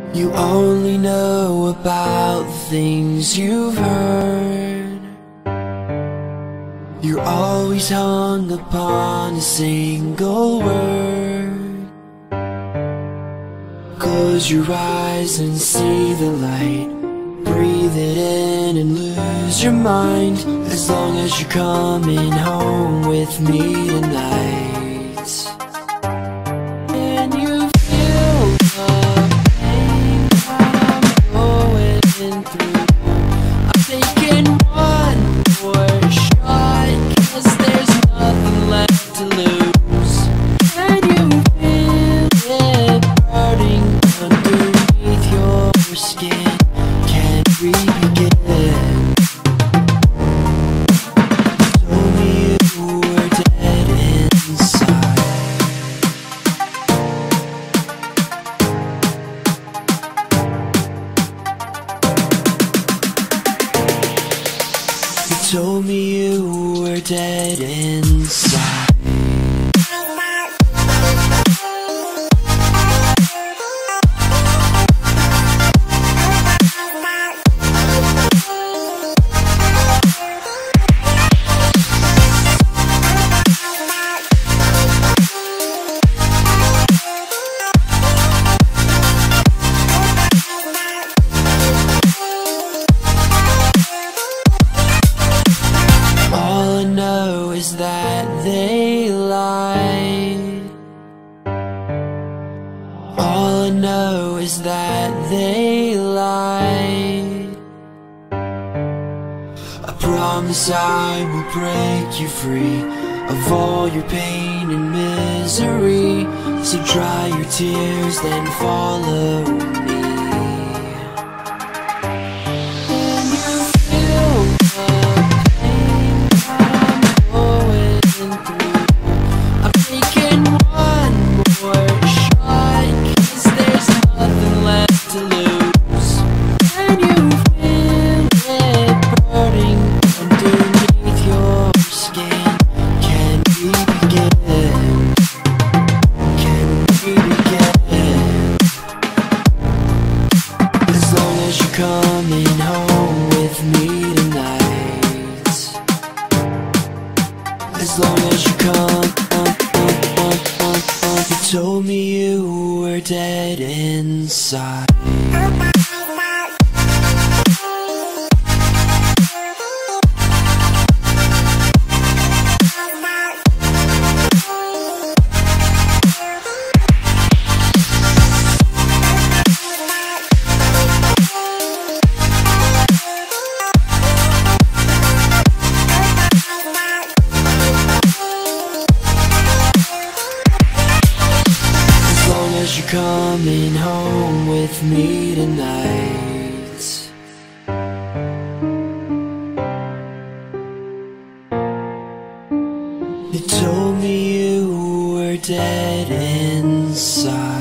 You only know about the things you've heard. You're always hung upon a single word. Close your eyes and see the light. Breathe it in and lose your mind. As long as you're coming home with me tonight. And you feel the pain that I'm going through. I'm taking one more shot, 'cause there's nothing left to lose. And you feel it burning underneath your skin. Can we begin? Told me you were dead inside. You told me you were dead inside. All I know is that they lied. All I know is that they lied. I promise I will break you free of all your pain and misery. So dry your tears, then follow me. And you feel the pain that I'm going through. I'm taking one more shot, 'cause there's nothing left to lose. And you feel it burning underneath your skin. Can we begin? Can we begin? As long as you're coming home with me tonight. As long as you come. You told me you were dead inside. You're coming home with me tonight. You told me you were dead inside.